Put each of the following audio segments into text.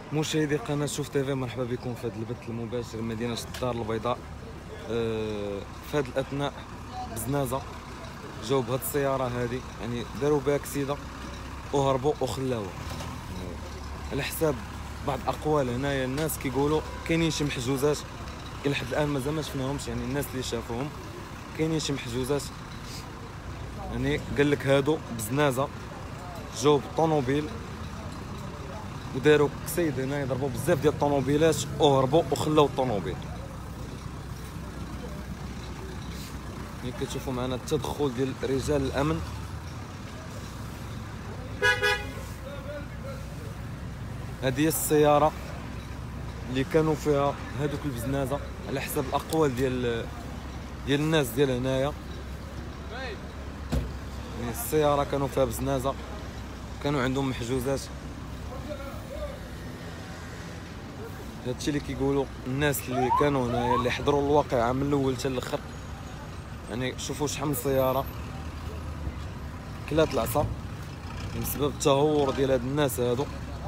مشاهدي قناة شوف تيفي، مرحبا بكم في هذا البث المباشر من مدينة الدار البيضاء. في هذه الأثناء بزنازة جاو بهاد السيارة هذه، يعني داروا بها كسيدة وهربوا وخلاوها. على حساب بعض الأقوال هنايا الناس كيقولوا كاينين شي محجوزات، إلى حد الآن مازال ما شفناهمش، يعني الناس اللي شافوهم كاينين شي محجوزات. يعني قال لك هادو بزنازة جاو بالطوموبيل وداروا كسيد هنا، ضربوا بزاف ديال الطوموبيلات وهربوا وخلاو الطوموبيل. ملي كتشوفوا معنا التدخل ديال رجال الامن، هذه هي السياره اللي كانوا فيها هذوك البزنازه على حسب الاقوال ديال الناس ديال هنايا. يعني السياره كانوا فيها بزنازه، كانوا عندهم محجوزات. هادشي اللي كيقولوا الناس اللي كانوا هنايا، اللي حضروا الواقعه من الاول حتى الاخر. يعني شوفوا شحال من سياره كلات العصا بسبب التهور ديال هاد الناس هادو.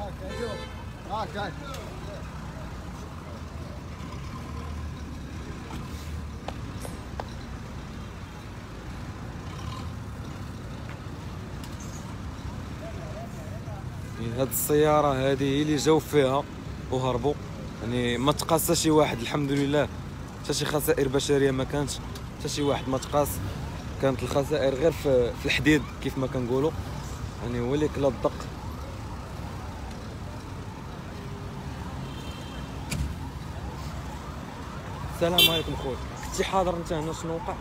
يعني هاد السياره هذه هي اللي جاو فيها وهربوا. يعني ما تقاس شي واحد، الحمد لله، حتى شي خسائر بشريه ما كانتش، حتى شي واحد ما تقاس. كانت الخسائر غير في الحديد كيف ما كنقولوا، يعني هو اللي كلا الدق. السلام عليكم خويا، كنتي حاضر انت هنا شنو وقع؟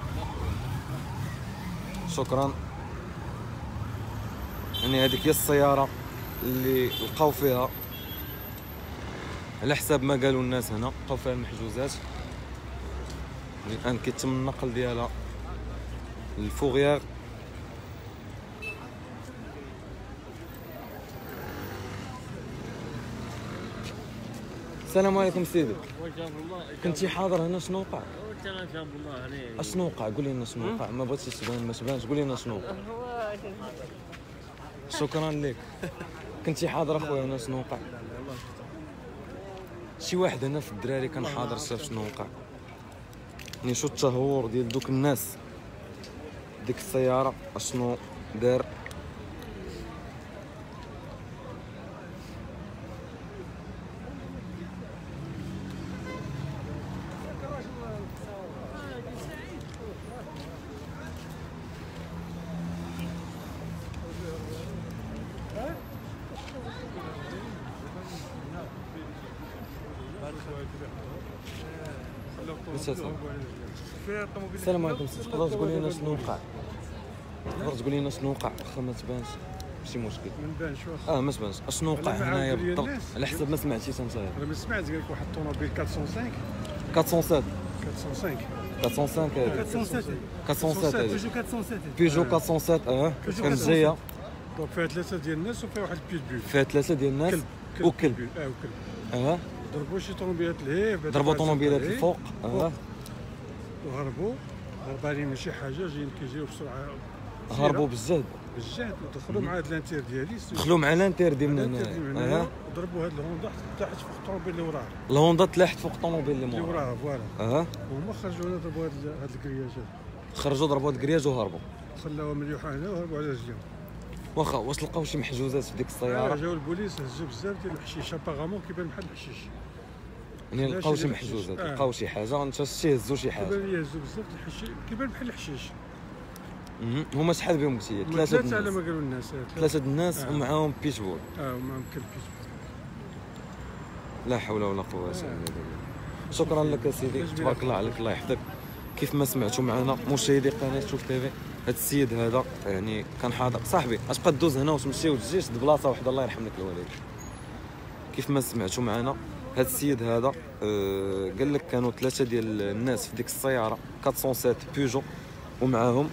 شكرا. يعني هذيك هي السياره اللي لقاو فيها، على حساب ما قالوا الناس هنا، لقاو فيها المحجوزات. يعني الان كيتم النقل ديالها للفوغيير. السلام عليكم سيدي، كنتي حاضر هنا شنو وقع؟ اشنو وقع؟ قول لنا شنو وقع، ما بغيتيش تبان ما تبانش، قول لنا شنو وقع. شكرا لك. كنتي حاضر اخويا هنا شنو وقع؟ شي واحد هنا في الدراري كان حاضر شاف شنو وقع. يعني شو التهور ديال دوك الناس، ديك السياره اشنو دار. السلام عليكم سيدي، تقدر تقول لنا شنو وقع؟ تقدر تقول لنا شنو وقع؟ واخا ما تبانش ماشي مشكل. ما نبانش واخا. ما تبانش. اشنو وقع هنايا بالضبط على حسب ما سمعتيش انت؟ انا ما سمعت، قال لك واحد الطوموبيل 405 407 405 405 407 بيجو 407 بيجو 407 كانت جايه. دونك فيها ثلاثه ديال الناس وفيها واحد البيتبول، فيها ثلاثه ديال الناس وكلب. وكلب. ضربوا شي طوموبيلات الهيف، ضربوا طوموبيلات الفوق وهربوا. هرب عليهم شي حاجه، جايين كيجيو بسرعه، هربوا بالجهد ودخلوا مع هاد الانتير ديالي، دخلوا مع الانتير ديال هنا. وضربوا هاد الهوندا تحت فوق الطوموبيل اللي وراها. الهوندا تلاحت فوق الطوموبيل اللي وراها فوالا. وهما خرجوا هنا ضربوا هاد الكرياجات، خرجوا ضربوا هاد الكرياج وهربوا، خلاوها مليوحه هنا وهربوا على رجليهم. واخا واش لقاو شي محجوزات في ديك السياره؟ جاو البوليس هزوا بزاف ديال الحشيش، ابارامون كيبان بحال الحشيش. يعني لقاو شي محجوزات، لقاو شي حاجه، انت شتي هزوا شي حاجه؟ كيبان لي هزوا بزاف ديال الحشيش، كيبان بحال الحشيش. هما شحال بهم قلتي؟ ثلاثه على ما قالوا الناس. ثلاثه الناس ومعاهم بيتبول. ومعاهم كلب بيتبول. لا حول ولا قوه الا بالله. شكرا لك سيدي، تبارك الله عليك، الله يحفظك. كيف ما سمعتوا معنا مشاهدي قناه شوف تيفي، هاد السيد هذا يعني كان حاضر. صاحبي اش بقى دوز هنا وتمشي وتجي شد بلاصه وحده، الله يرحم لك الوالدين. كيف ما سمعتوا معنا هاد السيد هذا قال لك كانوا ثلاثه ديال الناس في ديك السياره 407 بيجو ومعاهم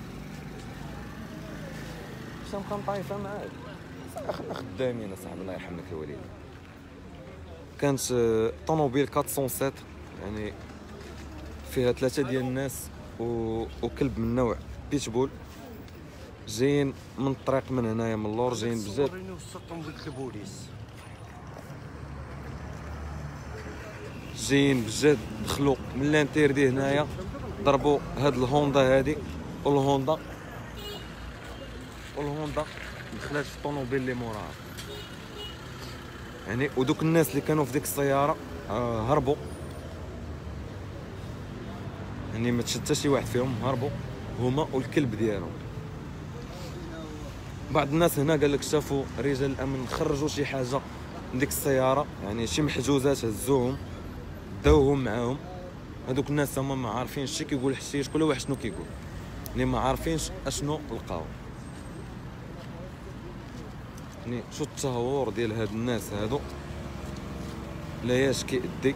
شام كان طايفه معاك. خلينا خدامين اصاحبي، الله يرحم لك الوالدين. كانت طوموبيل 407 يعني فيها ثلاثه ديال الناس وكلب من نوع بيتبول، جايين من الطريق من هنايا من اللور، جايين بزاف. جايين بجد دخلوا من لانتيردي هنايا ضربوا هاد الهوندا هادي والهوندا دخلات في الطوموبيل اللي موراها يعني. ودوك الناس اللي كانوا في ديك السياره هربوا يعني، ما تشد حتى شي واحد فيهم، هربوا هما والكلب ديالهم. بعض الناس هنا قال لك شافوا رجال الامن خرجوا شي حاجه من ديك السياره يعني، شي محجوزات هزوهم داوهم معاهم. هذوك الناس هما ما عارفينش شي كيقول حشيش، كل واحد شنو كيقول اللي ما عارفينش اشنو لقاو يعني. شو التهور ديال هاد الناس هادو لا ياش كيأدي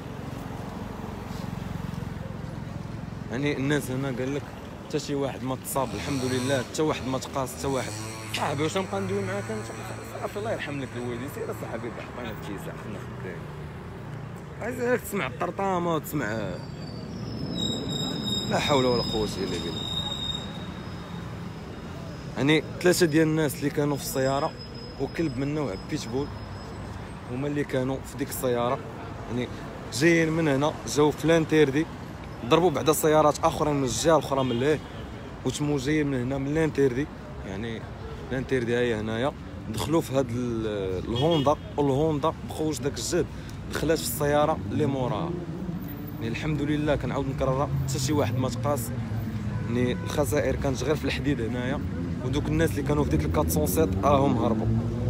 يعني. الناس هنا قال لك حتى شي واحد ما تصاب الحمد لله، حتى واحد ما تقاس، حتى واحد. صاحبي واش نبقى ندوي معاك انت؟ صافي الله يرحم لك الوالدين، سير صاحبي عطينا الكيسه حنا خدامين. عايزك تسمع الطرطامه وتسمع لا حول ولا قوه الا بالله يعني. 3 ديال الناس اللي كانوا في السياره وكلب من نوع بيتبول هما اللي كانوا في ديك السياره يعني. جايين من هنا جاو في لانتيردي ضربوا بعدا سيارات اخرين من الجهه الاخرى من لهيه، وتمو جايين من هنا من لانتيردي يعني. لانتيردي هي هنايا دخلوا في هاد الهوندا، والهوندا بخوش داك الجهد دخلات في السياره اللي موراها يعني. الحمد لله كنعاود نكررها حتى شي واحد ما تقاس يعني. الخسائر كانت غير في الحديد هنايا، ودوك الناس اللي كانوا في ديك 407 راهم هربوا.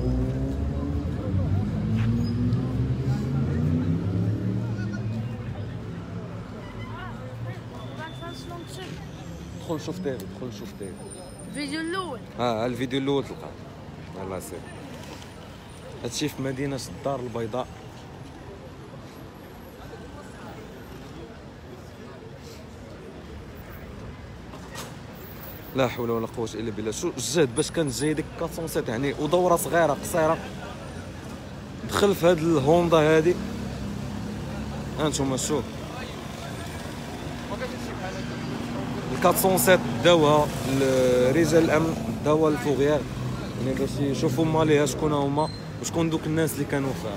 دخل شوف تاني، دخل شوف تاني الفيديو الاول. الفيديو الاول تلقاه. الله يسير. هادشي في مدينه الدار البيضاء. لا حول ولا قوه الا بالله. شو الجهد باش كانت جايه ديك 407 يعني، ودوره صغيره قصيره دخل في هاد الهوندا هادي. هانتوما شوف 407 داوها رجال الامن، داوها الفوغيير يعني باش يشوفوا ماليها شكون هما وشكون دوك الناس اللي كانوا فيها.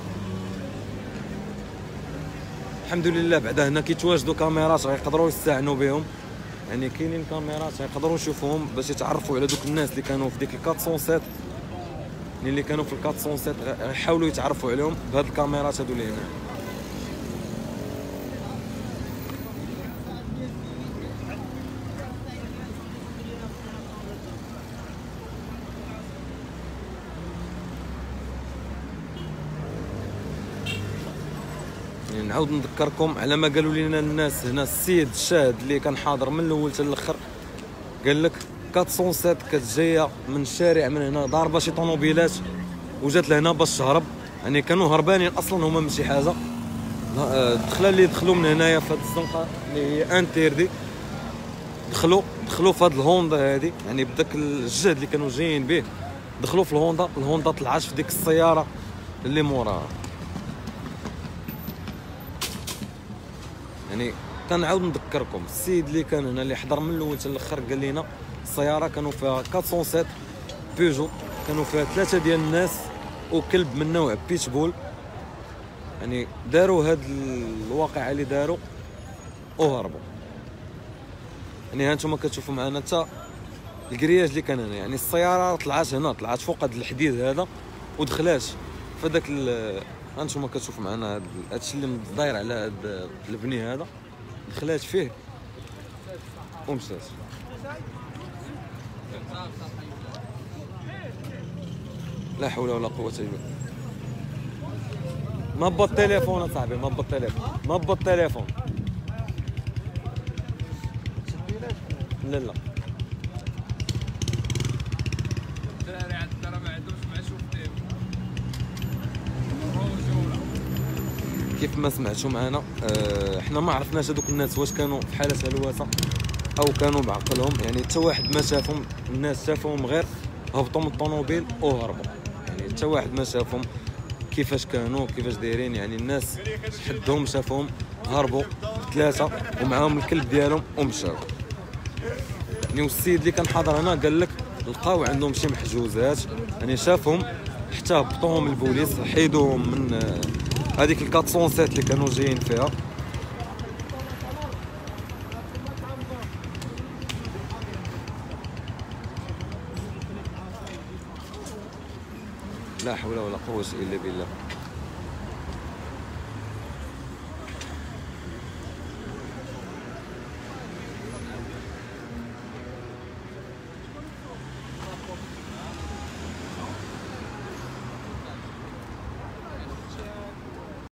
الحمد لله بعدا هنا كيتواجدوا كاميرات غيقدروا يستعنوا بهم يعني. كاينين كاميرات غيقدروا يشوفوهم باش يتعرفوا على دوك الناس اللي كانوا في ديك 407 يعني. اللي كانوا في 407 غيحاولوا يتعرفوا عليهم بهاد الكاميرات هادو اللي هنا. يعني نعاود نذكركم على ما قالوا لنا الناس هنا. السيد الشاهد اللي كان حاضر من الاول حتى الاخر قال لك 407 كانت جايه من الشارع من هنا ضاربه شي طوموبيلات وجات لهنا باش تهرب يعني. كانوا هربانين اصلا هما من شي حاجه. الدخله اللي دخلوا من هنايا في هاد الزنقه اللي هي انتيردي، دخلوا في هاد الهوندا هادي يعني بداك الجهد اللي كانوا جايين به. دخلوا في الهوندا طلعت في ديك السياره اللي موراها يعني. كنعاود نذكركم السيد اللي كان هنا اللي حضر من الاول حتى الاخر قال لنا السياره كانوا فيها 407 بيجو، كانوا فيها 3 ديال الناس وكلب من نوع بيتبول يعني. داروا هاد الواقعه اللي داروا وهربوا يعني. هانتوما كتشوفوا معنا حتى الكرياج اللي كان هنا يعني. السياره طلعت هنا، طلعت فوق هاد الحديد هذا ودخلات فداك هانتوما كتشوفوا معنا هادشي اللي داير على هاد البني هذا، دخلات فيه ومشات. لا حول ولا قوه الا بالله. ما بط التليفون اصاحبي، ما بط التليفون، ما بط التليفون. لا لا الدراري عند الدار ما عندهمش مع شوفتين. كيف ما سمعتوا معنا احنا ما عرفناش هذوك الناس واش كانوا في حاله هلوسه او كانوا بعقلهم يعني. حتى واحد ما شافهم، الناس شافوهم غير هبطوا من الطوموبيل وهربوا يعني. حتى واحد ما شافهم كيفاش كانوا كيفاش دايرين يعني. الناس حدهم شافهم هربوا 3 ومعاهم الكلب ديالهم ومشاو يعني. والسيد اللي كان حاضر هنا قال لك لقاو عندهم شي محجوزات يعني. شافهم حتى هبطوهم البوليس، حيدوهم من هذيك 407 اللي كانوا جايين فيها لا حول ولا قوه الا بالله.